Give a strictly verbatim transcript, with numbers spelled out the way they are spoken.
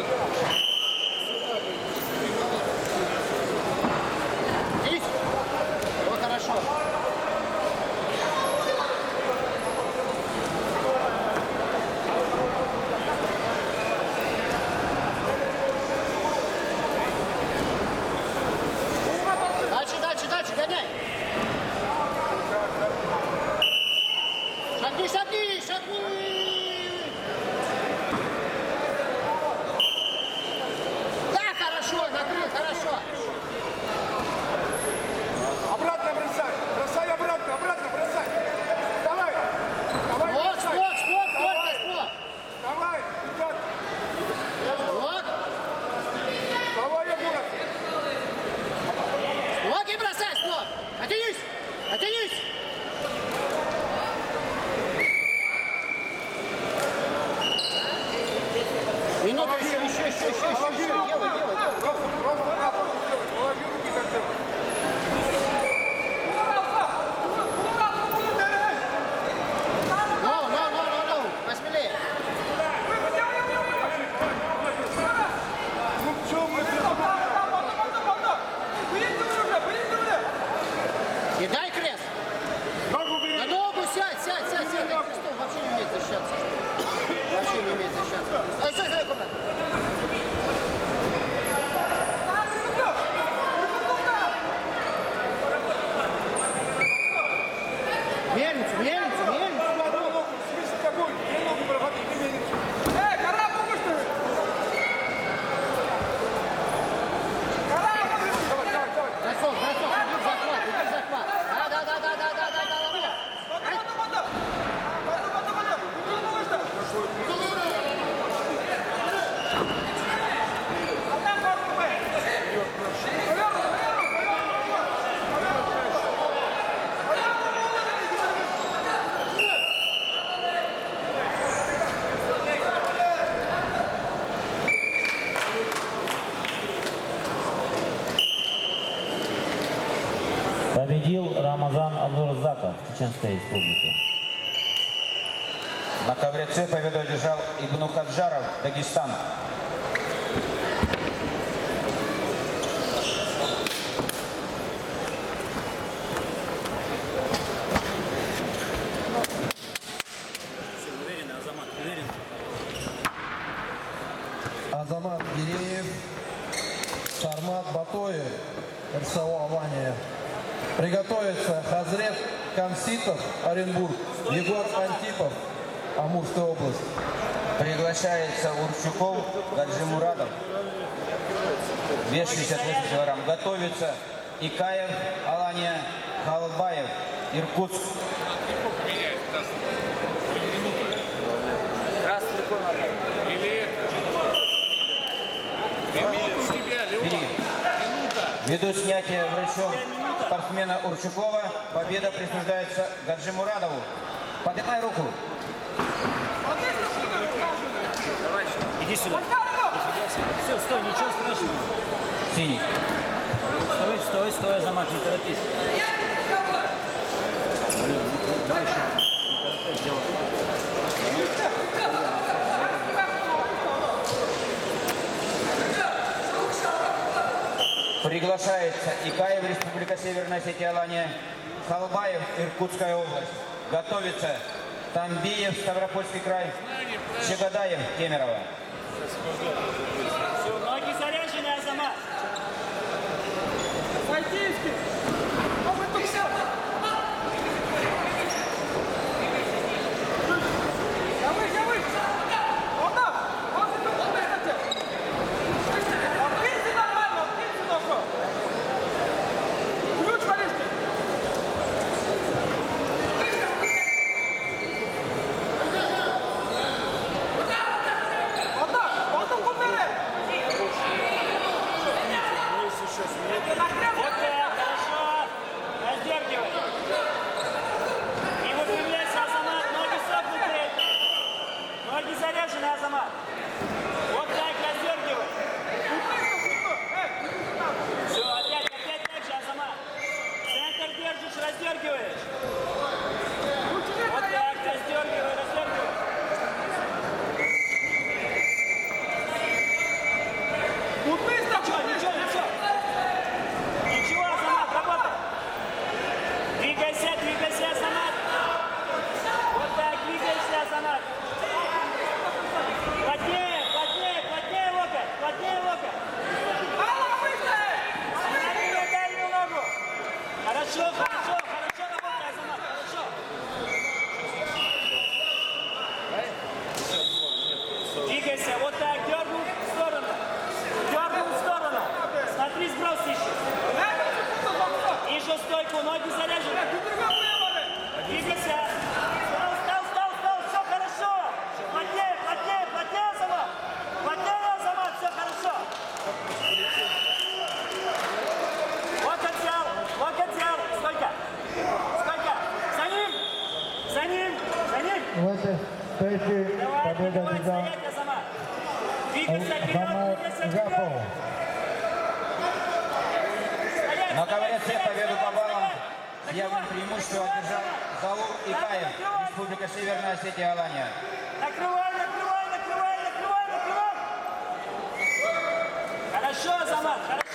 Есть? Вот хорошо. Дальше, дальше, дальше, гоняй. Шагни, шагни, шагни. Да, хорошо, накрыл, хорошо. Обратно бросай, бросай обратно, обратно бросай. Давай, давай, Вот, бросай. спок, спок, Давай. только спок. Давай, идет. Вот. Давай, Егор. Вот и бросай, спок. Оттянись, оттянись. Минуту еще, еще, еще, еще, еще, еще. Делай, делай, делай. Просто, просто на пол сделай. Положи руки так делай. Ну, ну, ну, ну, ну, посмелее. Ну, в чем мы здесь? И дай крест. Ногу бери. На ногу сядь, сядь, сядь, сядь. Крестов вообще не умеет защищаться. Вообще не умеет защищаться. Ай, стой, стой, куда? Мельницу, мельницу, мельницу. Одну ногу, в смысле какой? Две ногу проходи, ты мне не... Давай, давай, давай. Засов, засов, иди в захват, иди в захват. Да, да, да, да, да, да, да, да, да. Победил Рамазан Абдурзаков, Чеченской Республики. На ковре С победу одержал Ибн Хаджаров, Дагестан. Азамат Гиреев, Сармат Батоев, РСО Алания. Приготовиться Хазрет Камситов, Оренбург, Егор Антипов, Амурская область. Приглашается Урчуков, Гаджимурадов. Вес шестьдесят восемь килограмм. Готовится Икаев, Алания, Халбаев, Иркутск. Бери. Ввиду снятия врачом спортсмена Урчукова, победа присуждается Гаджимурадову. Поднимай руку. Иди сюда. Все, стой, ничего страшного. Синий. Стой, стой, стой, Азамат, не торопись. Давай еще. Не торопись, делай. Приглашается Икаев, Республика Северная Осетия, Алания, Халбаев, Иркутская область. Готовится Тамбиев, Ставропольский край, Чегадаев, Кемерово. Все, ноги заряжены, Азамат. Файтинский! Давай, давай! Вот так! Вот это вот это! Откройте нормально, откройте ногу! Ключ полезли! Вот так! Вот так, вот так! Третий Давай, победа давай, за стоять, Азамат. Двигаться вперед, Хамай двигаться вперед. Жапов. Стоять, На стоять, ковре стоять, победу по стоять, баллам стоять. с явным преимуществом одержал Залур Икаев, Республика Северная Осетия, Алания. Накрывай, накрывай, накрывай, накрывай, накрывай. Хорошо, Азамат, хорошо.